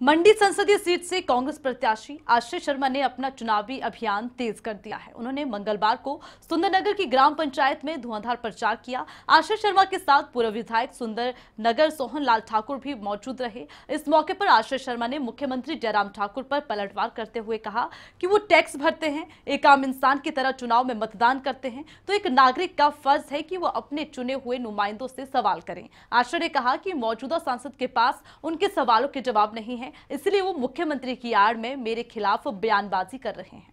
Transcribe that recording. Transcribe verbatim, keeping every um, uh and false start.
मंडी संसदीय सीट से कांग्रेस प्रत्याशी आश्रय शर्मा ने अपना चुनावी अभियान तेज कर दिया है। उन्होंने मंगलवार को सुंदरनगर की ग्राम पंचायत में धुआंधार प्रचार किया। आश्रय शर्मा के साथ पूर्व विधायक सुंदरनगर सोहन लाल ठाकुर भी मौजूद रहे। इस मौके पर आश्रय शर्मा ने मुख्यमंत्री जयराम ठाकुर पर पलटवार करते हुए कहा कि वो टैक्स भरते हैं, एक आम इंसान की तरह चुनाव में मतदान करते हैं, तो एक नागरिक का फर्ज है कि वो अपने चुने हुए नुमाइंदों से सवाल करें। आश्रय ने कहा कि मौजूदा सांसद के पास उनके सवालों के जवाब नहीं है, इसलिए वो मुख्यमंत्री की आड़ में मेरे खिलाफ बयानबाजी कर रहे हैं।